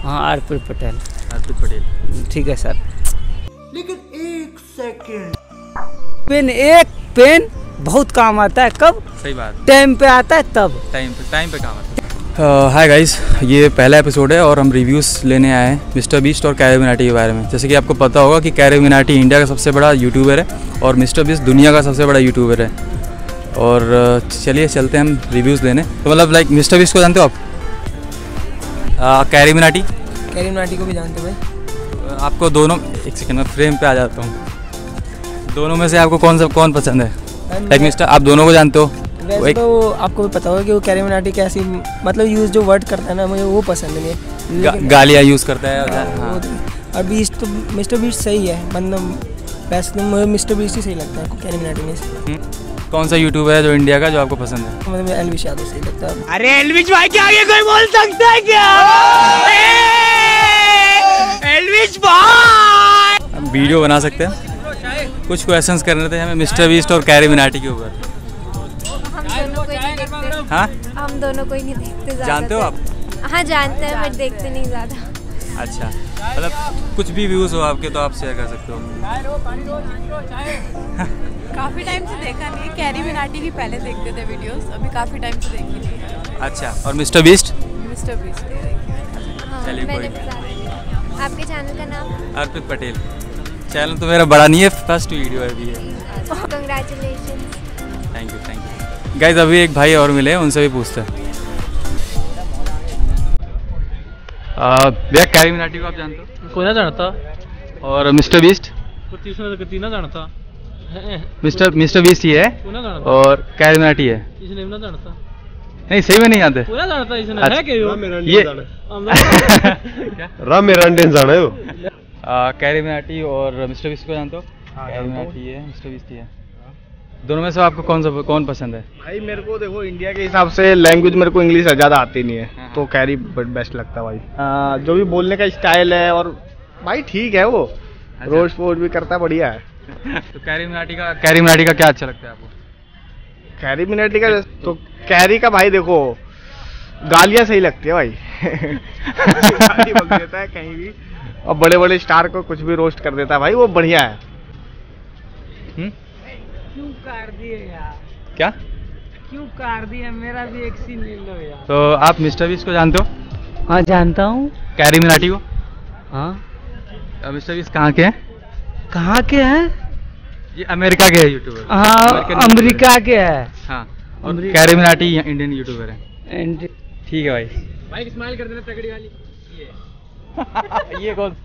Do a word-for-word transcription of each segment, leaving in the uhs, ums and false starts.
हाँ RP Patel. RP Patel, ठीक है सर। लेकिन एक सेकंड, पेन एक पेन बहुत काम आता है। कब? सही बात, टाइम पे आता है तब, टाइम पे टाइम पे काम आता है। हाय गाइस, ये पहला एपिसोड है और हम रिव्यूज़ लेने आए हैं मिस्टर बीस्ट और कैरी मिनाटी के बारे में। जैसे कि आपको पता होगा कि कैरी मिनाटी इंडिया का सबसे बड़ा यूट्यूबर है और मिस्टर बीस्ट दुनिया का सबसे बड़ा यूट्यूबर है। और चलिए चलते हैं हम रिव्यूज़ लेने। तो मतलब लाइक मिस्टर बीस्ट को जानते हो आप? कैरी मिनाटी कैरी मिनाटी को भी जानते हो भाई? आपको दोनों, एक सेकंड में फ्रेम पे आ जाता हूँ, दोनों में से आपको कौन सा कौन पसंद है? लाइक मिस्टर, आप दोनों को जानते हो? वैसे तो आपको भी पता होगा कि वो कैरी मिनाटी कैसी मतलब यूज़ जो वर्ड करता है ना, मुझे वो पसंद है। गा, गालियाँ यूज़ करता है। हाँ, हाँ। और बीस्ट तो मिस्टर बीस्ट सही है, मतलब वैसे तो मुझे मिस्टर बीस्ट ही सही लगता है कैरी मिनाटी में से। कौन सा यूट्यूबर है जो इंडिया का जो आपको पसंद है? मतलब एलविश यादव सही लगता है। अरे एलविश भाई के आगे कोई बोल सकता है क्या? एलविश भाई हम वीडियो बना सकते हैं, कुछ क्वेश्चंस करने थे हमें मिस्टर बीस्ट और कैरी मिनाटी के ऊपर। हम दोनों को ही नहीं देखते। हाँ, हम दोनों को ही नहीं देखते ज़्यादा। जानते हो आप? हाँ जानते हैं, बट देखते नहीं ज़्यादा। अच्छा, मतलब कुछ भी व्यूज़ हो आपके तो आप शेयर कर सकते हो। काफ़ी टाइम से देखा नहीं है। कैरी मिनाटी की पहले देखते थे वीडियोस, अभी काफ़ी टाइम से देखी नहीं है। अच्छा, और मिस्टर बीस्ट? मिस्टर बीस्ट देखी। हाँ, चलिए, मैंने कोई बता दिया। आपके चैनल का नाम? आरपी पटेल। चैनल तो मेरा बड़ा नहीं है, फर्स्ट वीडियो है अभी है। Congratulations. Thank you thank you guys. अभी एक भाई और मिले, उनसे भी पूछते हैं। भैया कैरी मिनाटी को आप जानते हो? कोई ना जानता। और मिस्टर बीस्ट? किसी ना जानता। मिस्टर मिस्टर बीस्ट ही है और कैरी मिनाटी है। इसने ना जानता। नहीं सही में नहीं जानते? पूरा जानता इसने। अच्छा। है क्यों ये राम मेरांडेन जाना है वो। कैरी मिनाटी और मिस्टर बीस्ट को जानते हो? कैरी मिनाटी है, मिस्टर बीस्ट ही है। दोनों में से आपको कौन सा कौन पसंद है? भाई मेरे को देखो, इंडिया के हिसाब से लैंग्वेज मेरे को इंग्लिश ज़्यादा आती नहीं है, तो कैरी बेस्ट लगता है भाई। आ, जो भी बोलने का स्टाइल है और भाई ठीक है वो। अच्छा। रोज पोज भी करता है, बढ़िया है। तो कैरी मिनाटी का कैरी मिनाटी का क्या अच्छा लगता है आपको? कैरी मिनाटी का तो कैरी का भाई देखो, गालियाँ सही लगती है भाई। गाली बक देता है कहीं भी और बड़े बड़े स्टार को कुछ भी रोस्ट कर देता है भाई, वो बढ़िया है। हुँ? क्यों कर दिए यार? क्या क्यों कर दिया? मेरा भी एक सीन ले लो यार। तो आप मिस्टर बीस्ट को जानते हो? हाँ जानता हूँ। कैरी मिनाटी को? हाँ। मिस्टर बीस्ट कहाँ के हैं? कहाँ के हैं? ये अमेरिका के है यूट्यूबर। हाँ अमेरिका के है। हाँ, और कैरी मिनाटी इंडियन यूट्यूबर है। ठीक है भाई। भाई स्माइल कर देना तगड़ी वाली। ये ये कौन?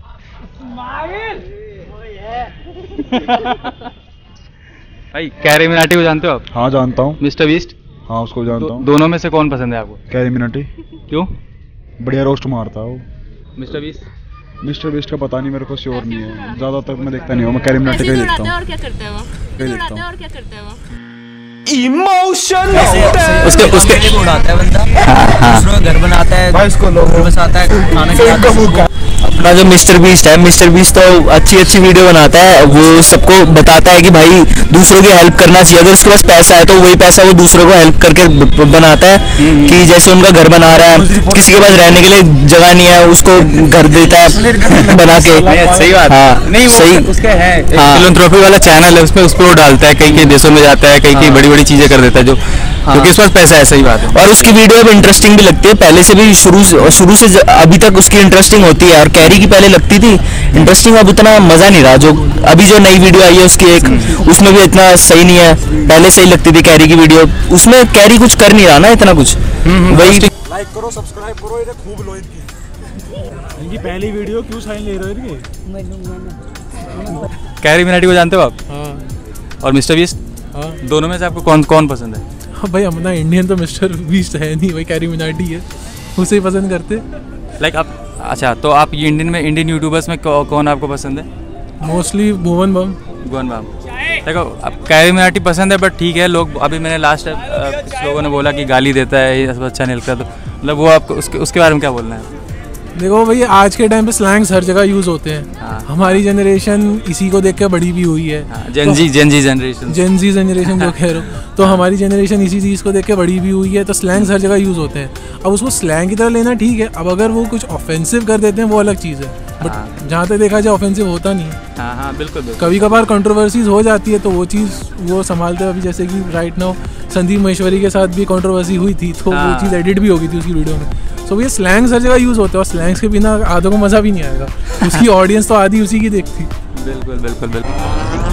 भाई कैरी मिनाटी को जानते हो आप? हाँ जानता हूँ। Mister Beast? हाँ उसको जानता हूँ। दोनों में से कौन पसंद है आपको? कैरी मिनाटी। क्यों? बढ़िया रोस्ट मारता है वो। Mister beast? मिस्टर बीस्ट का पता नहीं, मेरे को श्योर नहीं है, ज़्यादातर मैं देखता नहीं हूँ, मैं कैरी मिनाटी का ही देखता हूँ। और क्या करते हैं वो? कहीं देखता हूँ। और क्या करते हैं वो? इमोशन उसके उसके उड़ाता है बंदा, दूसरों का घर बनाता है, भाई उसको लोगों बसाता है, खाना खिलाता है। अपना जो मिस्टर बीस्ट है, मिस्टर बीस्ट तो अच्छी अच्छी वीडियो बनाता है। वो सबको बताता है कि भाई दूसरों की हेल्प करना चाहिए। अगर उसके पास पैसा है तो वही पैसा वो दूसरों को हेल्प करके बनाता है। कि जैसे उनका घर बना रहा है, किसी के पास रहने के लिए जगह नहीं है, उसको घर देता है बना के। सही बात। हाँ नहीं, सही उसका है फिलैंथ्रोपी वाला चैनल है, उसमें उसको डालता है, कई कई देशों में जाता है, कई कई बड़ी बड़ी चीजें कर देता है जो क्योंकि उसके पास पैसा है। सही बात है। और उसकी वीडियो अब इंटरेस्टिंग भी लगती है, पहले से भी शुरू शुरू से अभी तक उसकी इंटरेस्टिंग होती है। और कैरी की पहले लगती थी इंटरेस्टिंग, अब इतना मजा नहीं रहा। जो अभी जो नई वीडियो आई है उसकी एक, उसमें भी इतना सही नहीं है। पहले सही लगती थी कैरी की वीडियो, उसमें कैरी कुछ कर नहीं रहा ना इतना कुछ। वही लाइक करो, सब्सक्राइब करो, इन्हें खूब लो इनकी इनकी पहली वीडियो क्यों साइन ले रहे हो इनके? कैरी मिनाटी को जानते हो आप? हाँ। और मिस्टर बीस्ट? हाँ। दोनों में से आपको कौन कौन पसंद है? हाँ भाई, अपना इंडियन तो मिस्टर बीस्ट है नहीं भाई, कैरी मिनाटी है, उसे ही पसंद करते। लाइक आप, अच्छा तो आप ये इंडियन में इंडियन यूट्यूबर्स में कौ, कौन आपको पसंद है? मोस्टली भुवन बम। भुवन बम। देखो अब कैरी मिनाटी पसंद है, बट ठीक है, लोग अभी मैंने लास्ट कुछ लोगों ने बोला कि गाली देता है, ये सब अच्छा नहीं लगता, तो मतलब वो आपको उसके उसके बारे में क्या बोलना है? देखो भाई आज के टाइम पे स्लैंग्स हर जगह यूज होते हैं। हाँ। हमारी जनरेशन इसी को देख के बड़ी भी हुई है। Gen Z Gen Z generation Gen Z generation जो कह रहे हो, तो हमारी जनरेशन इसी चीज़ को देख के बड़ी भी हुई है, तो स्लैंग्स हर जगह यूज होते हैं। अब उसको स्लैंग की तरह लेना ठीक है, अब अगर वो कुछ ऑफेंसिव कर देते हैं वो अलग चीज़ है, बट जहाँ तक देखा जाए ऑफेंसिव होता नहीं है। हाँ हाँ बिल्कुल बिल्कुल। कभी कभार कंट्रोवर्सीज हो जाती है तो वो चीज़ वो संभालते हैं। अभी जैसे कि राइट नाउ संदीप महेश्वरी के साथ भी कंट्रोवर्सी हुई थी, तो हाँ। वो चीज़ एडिट भी हो गई थी उसकी वीडियो में। सो ये स्लैंग्स हर जगह यूज़ होते हैं, और स्लैंग्स के बिना आधों को मज़ा भी नहीं आएगा। उसकी ऑडियंस तो आधी उसी की देखती। बिल्कुल बिल्कुल बिल्कुल।